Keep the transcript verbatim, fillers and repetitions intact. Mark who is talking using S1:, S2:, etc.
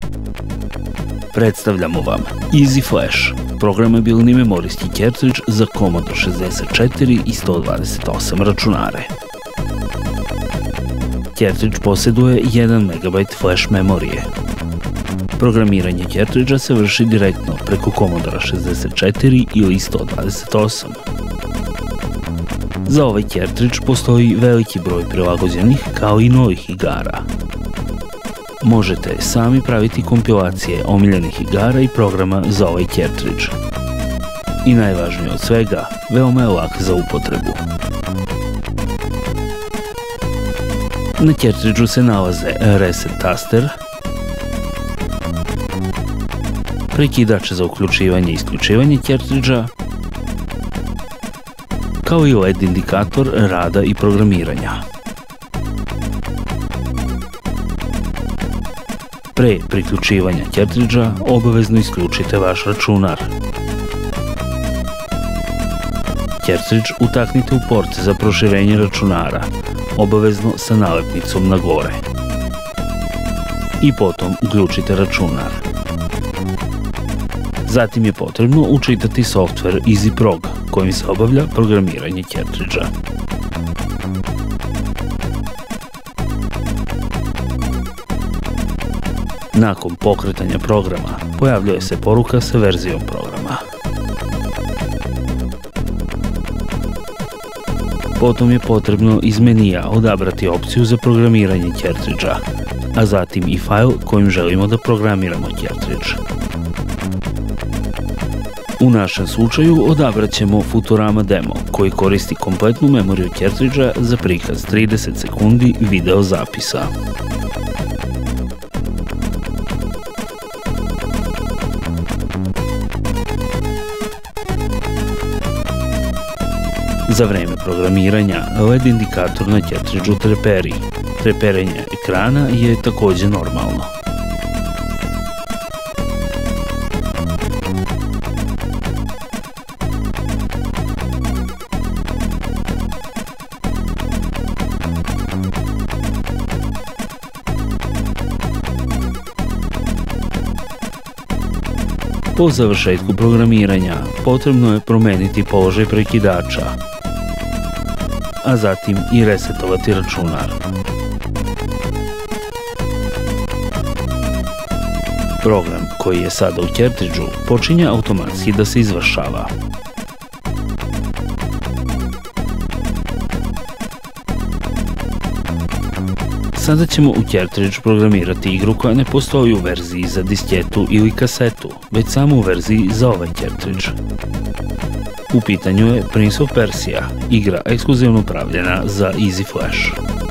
S1: Predstavljamo vam Easy Flash, programabilni memorijski cartridge za Commodore šezdeset četiri i sto dvadeset osam računare. Cartridge posjeduje jedan megabajt flash memorije. Programiranje cartridgea se vrši direktno preko Commodore šezdeset četiri ili sto dvadeset osam. Za ovaj cartridge postoji veliki broj prilagođenih kao i novih igara. Možete sami praviti kompilacije omiljenih igara i programa za ovaj cartridge. I najvažnije od svega, veoma je lak za upotrebu. Na cartridgeu se nalaze reset taster, prekidač za uključivanje i isključivanje cartridgea, kao i L E D indikator rada i programiranja. Pre priključivanja cartridgea obavezno isključite vaš računar. Cartridge utaknite u port za proširenje računara, obavezno sa nalepnicom na gore. I potom uključite računar. Zatim je potrebno učitati software EasyProg, kojim se obavlja programiranje cartridgea. Nakon pokretanja programa, pojavljuje se poruka sa verzijom programa. Potom je potrebno iz menija odabrati opciju za programiranje cartridgea, a zatim i fajl kojim želimo da programiramo cartridge. U našem slučaju odabrat ćemo Futurama Demo, koji koristi kompletnu memoriju cartridgea za prikaz trideset sekundi video zapisa. Za vreme programiranja L E D indikator na cartridgeu treperi. Treperenje ekrana je takođe normalno. Po završetku programiranja potrebno je promeniti položaj prekidača, a zatim i resetovati računar. Program koji je sada u cartridgeu počinje automatski da se izvršava. Sada ćemo u cartridge programirati igru koja ne postoji u verziji za disketu ili kasetu, već samo u verziji za ovaj cartridge. U pitanju je Prince of Persia, igra ekskluzivno pravljena za Easy Flash.